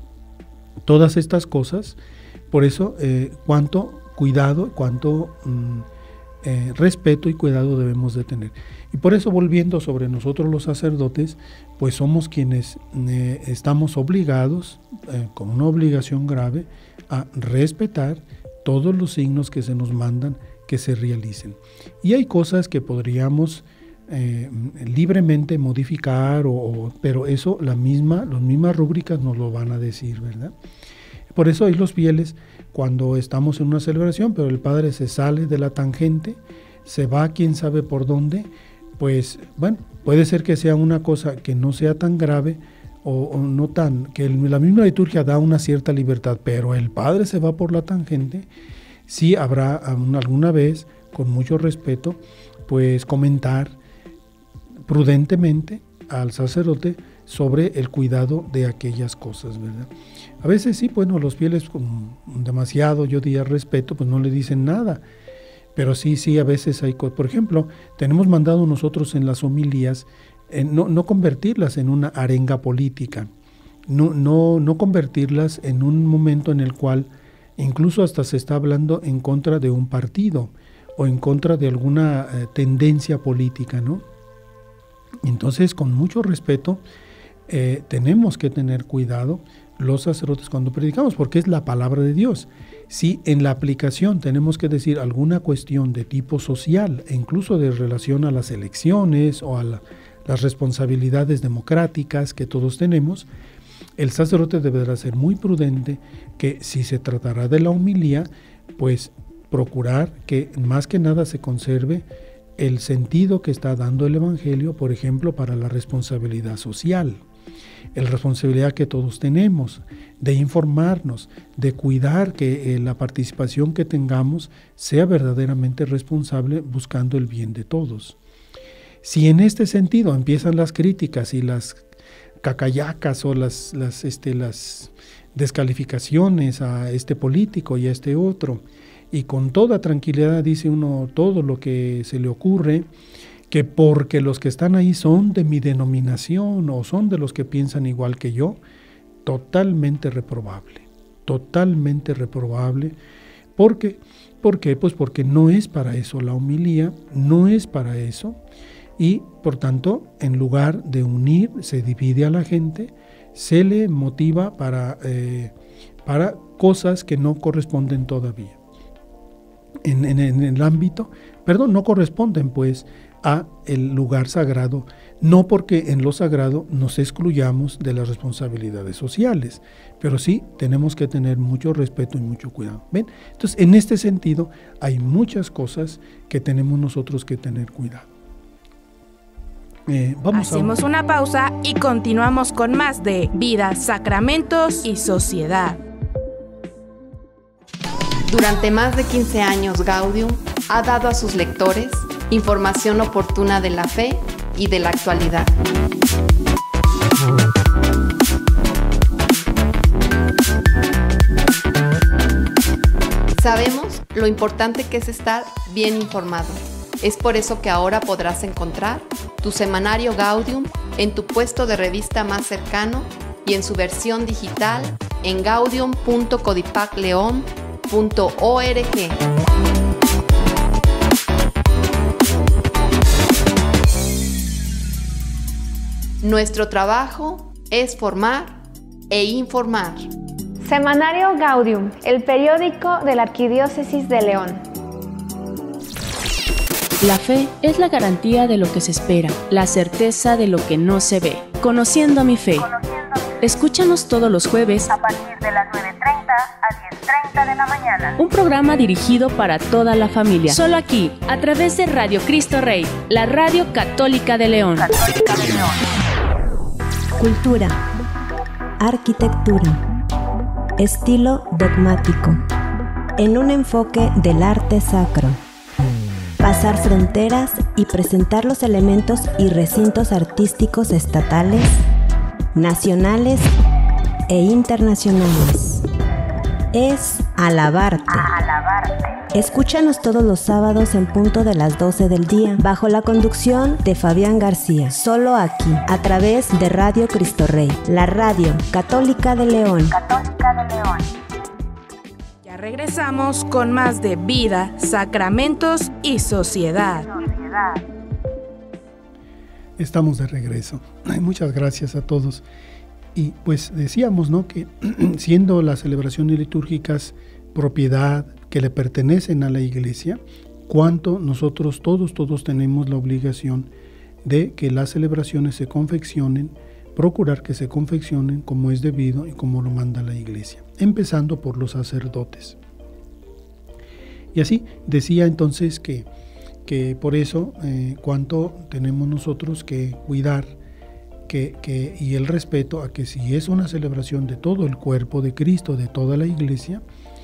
todas estas cosas, por eso eh, cuánto cuidado, cuánto mm, eh, respeto y cuidado debemos de tener. Y por eso, volviendo sobre nosotros los sacerdotes, pues somos quienes eh, estamos obligados, eh, con una obligación grave, a respetar todos los signos que se nos mandan que se realicen. Y hay cosas que podríamos eh, libremente modificar, o, o, pero eso la misma, las mismas rúbricas nos lo van a decir, ¿verdad? Por eso hay los fieles, cuando estamos en una celebración, pero el padre se sale de la tangente, se va quién sabe por dónde, pues bueno, puede ser que sea una cosa que no sea tan grave, o, o no tan, que el, la misma liturgia da una cierta libertad, pero el padre se va por la tangente, sí habrá alguna vez, con mucho respeto, pues comentar prudentemente al sacerdote sobre el cuidado de aquellas cosas, ¿verdad? A veces sí, bueno, los fieles con demasiado, yo diría, respeto, pues no le dicen nada, pero sí, sí, a veces hay cosas. Por ejemplo, tenemos mandado nosotros en las homilías eh, no, no convertirlas en una arenga política, no, no, no convertirlas en un momento en el cual incluso hasta se está hablando en contra de un partido o en contra de alguna eh, tendencia política, ¿no? Entonces, con mucho respeto, eh, tenemos que tener cuidado los sacerdotes cuando predicamos, porque es la palabra de Dios. Si en la aplicación tenemos que decir alguna cuestión de tipo social, e incluso de relación a las elecciones o a la, las responsabilidades democráticas que todos tenemos, el sacerdote deberá ser muy prudente, que si se tratará de la homilía, pues procurar que más que nada se conserve el sentido que está dando el Evangelio, por ejemplo, para la responsabilidad social, la responsabilidad que todos tenemos de informarnos, de cuidar que eh, la participación que tengamos sea verdaderamente responsable, buscando el bien de todos. Si en este sentido empiezan las críticas y las cacayacas o las, las, este, las descalificaciones a este político y a este otro, y con toda tranquilidad dice uno todo lo que se le ocurre, que porque los que están ahí son de mi denominación o son de los que piensan igual que yo, totalmente reprobable, totalmente reprobable. ¿Por qué? ¿Por qué? Pues porque no es para eso la homilía, no es para eso, y por tanto, en lugar de unir, se divide a la gente, se le motiva para, eh, para cosas que no corresponden todavía. En, en, en el ámbito, perdón, no corresponden pues a el lugar sagrado, no porque en lo sagrado nos excluyamos de las responsabilidades sociales, pero sí tenemos que tener mucho respeto y mucho cuidado. ¿Ven? Entonces, en este sentido, hay muchas cosas que tenemos nosotros que tener cuidado. Eh, vamos Hacemos a... una pausa y continuamos con más de Vida, Sacramentos y Sociedad. Durante más de quince años, Gaudium ha dado a sus lectores información oportuna de la fe y de la actualidad. Sabemos lo importante que es estar bien informado. Es por eso que ahora podrás encontrar tu semanario Gaudium en tu puesto de revista más cercano y en su versión digital en gaudium punto codipacleon punto org. Nuestro trabajo es formar e informar. Semanario Gaudium, el periódico de la Arquidiócesis de León. La fe es la garantía de lo que se espera, la certeza de lo que no se ve. Conociendo mi fe. Escúchanos todos los jueves a partir de las nueve treinta a diez treinta de la mañana. Un programa dirigido para toda la familia. Solo aquí, a través de Radio Cristo Rey, la radio católica de León. Católica de León. Cultura, arquitectura, estilo dogmático, en un enfoque del arte sacro. Pasar fronteras y presentar los elementos y recintos artísticos estatales, nacionales e internacionales. Es alabarte. Alabarte. Escúchanos todos los sábados en punto de las doce del día, bajo la conducción de Fabián García, solo aquí, a través de Radio Cristo Rey, la radio católica de León. Católica de León. Ya regresamos con más de Vida, Sacramentos y Sociedad. Sociedad. Estamos de regreso. Muchas gracias a todos. Y pues decíamos, ¿no?, que siendo las celebraciones litúrgicas propiedad que le pertenecen a la Iglesia, cuánto nosotros todos, todos tenemos la obligación de que las celebraciones se confeccionen, procurar que se confeccionen como es debido y como lo manda la Iglesia, empezando por los sacerdotes. Y así decía entonces que, que por eso eh, cuánto tenemos nosotros que cuidar que, que, y el respeto a que si es una celebración de todo el cuerpo de Cristo, de toda la Iglesia,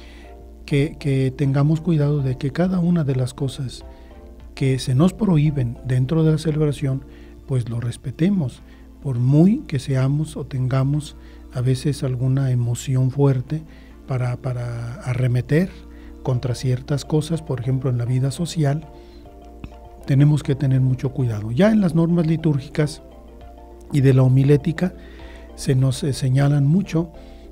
Que, que tengamos cuidado de que cada una de las cosas que se nos prohíben dentro de la celebración, pues lo respetemos, por muy que seamos o tengamos a veces alguna emoción fuerte para, para arremeter contra ciertas cosas, por ejemplo en la vida social, tenemos que tener mucho cuidado. Ya en las normas litúrgicas y de la homilética se nos eh, señalan mucho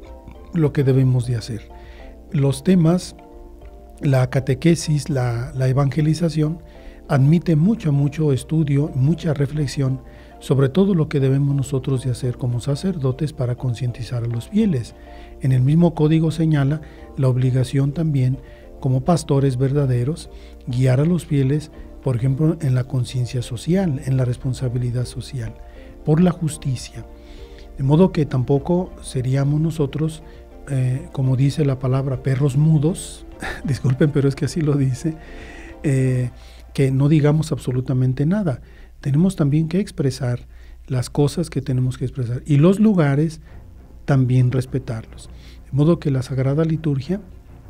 lo que debemos de hacer. Los temas, la catequesis, la, la evangelización, admite mucho, mucho estudio, mucha reflexión sobre todo lo que debemos nosotros de hacer como sacerdotes para concientizar a los fieles. En el mismo código señala la obligación también, como pastores verdaderos, guiar a los fieles, por ejemplo, en la conciencia social, en la responsabilidad social, por la justicia. De modo que tampoco seríamos nosotros, Eh, como dice la palabra, perros mudos, disculpen, pero es que así lo dice, eh, que no digamos absolutamente nada. Tenemos también que expresar las cosas que tenemos que expresar y los lugares también respetarlos. De modo que la Sagrada Liturgia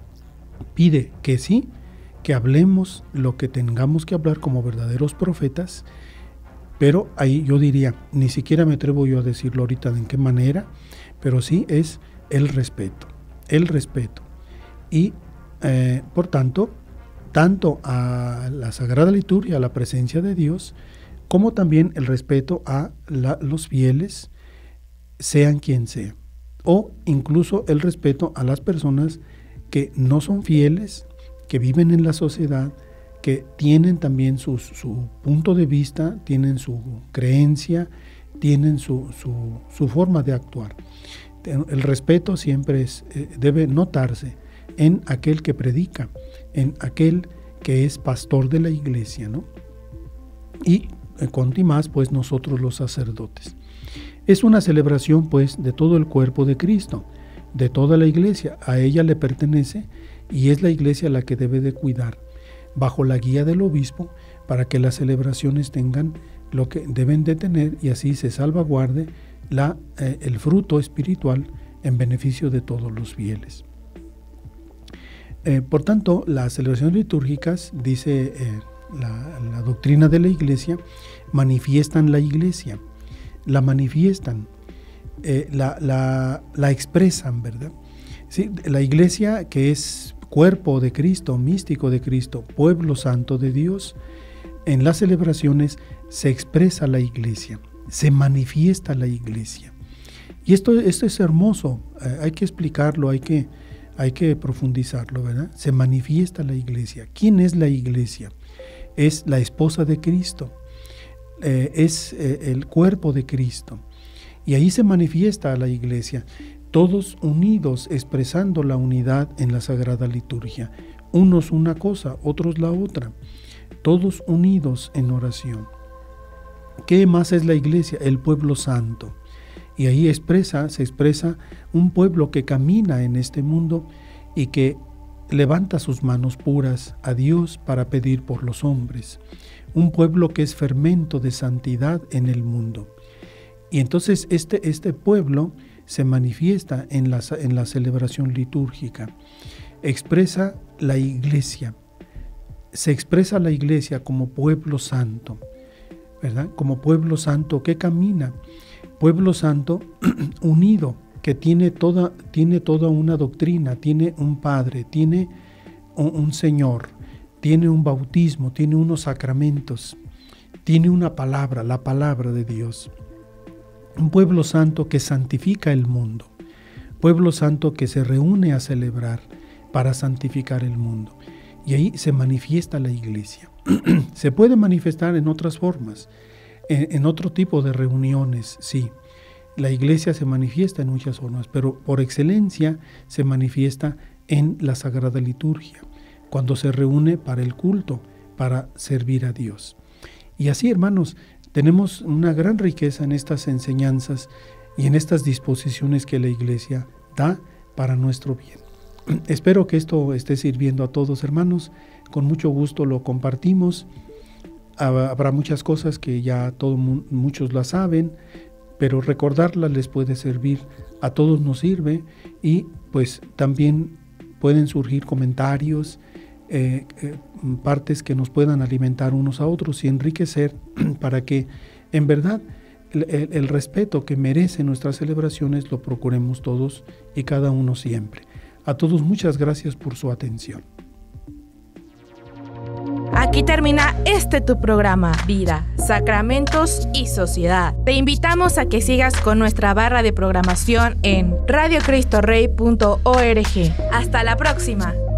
pide que sí, que hablemos lo que tengamos que hablar como verdaderos profetas, pero ahí yo diría, ni siquiera me atrevo yo a decirlo ahorita de en qué manera, pero sí es el respeto, el respeto. Y eh, por tanto, tanto a la Sagrada Liturgia, a la presencia de Dios, como también el respeto a la, los fieles, sean quien sea. O incluso el respeto a las personas que no son fieles, que viven en la sociedad, que tienen también su, su punto de vista, tienen su creencia, tienen su, su, su forma de actuar. El respeto siempre es, eh, debe notarse en aquel que predica, en aquel que es pastor de la iglesia, ¿no? y eh, cuanto más pues nosotros los sacerdotes. Es una celebración pues de todo el cuerpo de Cristo, de toda la iglesia. A ella le pertenece y es la iglesia la que debe de cuidar bajo la guía del obispo para que las celebraciones tengan lo que deben de tener y así se salvaguarde la, eh, el fruto espiritual en beneficio de todos los fieles. Eh, por tanto, las celebraciones litúrgicas, dice eh, la, la doctrina de la iglesia, manifiestan la iglesia, la manifiestan, eh, la, la, la expresan, ¿verdad? Sí, la iglesia, que es cuerpo de Cristo, místico de Cristo, pueblo santo de Dios, en las celebraciones se expresa la iglesia, se manifiesta la iglesia. Y esto, esto es hermoso, eh, hay que explicarlo, hay que, hay que profundizarlo, ¿verdad? Se manifiesta la iglesia. ¿Quién es la iglesia? Es la esposa de Cristo, eh, es eh, el cuerpo de Cristo. Y ahí se manifiesta la iglesia, todos unidos expresando la unidad en la Sagrada Liturgia. Unos una cosa, otros la otra, todos unidos en oración. ¿Qué más es la iglesia? El pueblo santo. Y ahí expresa, se expresa un pueblo que camina en este mundo y que levanta sus manos puras a Dios para pedir por los hombres. Un pueblo que es fermento de santidad en el mundo. Y entonces este, este pueblo se manifiesta en la, en la celebración litúrgica. Expresa la iglesia. Se expresa la iglesia como pueblo santo, ¿verdad? Como pueblo santo que camina. Pueblo santo unido, que tiene toda, tiene toda una doctrina, tiene un Padre, tiene un, un Señor, tiene un bautismo, tiene unos sacramentos, tiene una palabra, la palabra de Dios. Un pueblo santo que santifica el mundo, pueblo santo que se reúne a celebrar para santificar el mundo. Y ahí se manifiesta la iglesia. Se puede manifestar en otras formas, en, en otro tipo de reuniones, sí. La iglesia se manifiesta en muchas formas, pero por excelencia se manifiesta en la Sagrada Liturgia, cuando se reúne para el culto, para servir a Dios. Y así, hermanos, tenemos una gran riqueza en estas enseñanzas y en estas disposiciones que la iglesia da para nuestro bien. Espero que esto esté sirviendo a todos, hermanos. Con mucho gusto lo compartimos. Habrá muchas cosas que ya todos, muchos las saben, pero recordarlas les puede servir, a todos nos sirve, y pues también pueden surgir comentarios, eh, eh, partes que nos puedan alimentar unos a otros y enriquecer para que en verdad el, el, el respeto que merecen nuestras celebraciones lo procuremos todos y cada uno siempre. A todos muchas gracias por su atención. Aquí termina este tu programa, Vida, Sacramentos y Sociedad. Te invitamos a que sigas con nuestra barra de programación en radio cristo rey punto org. Hasta la próxima.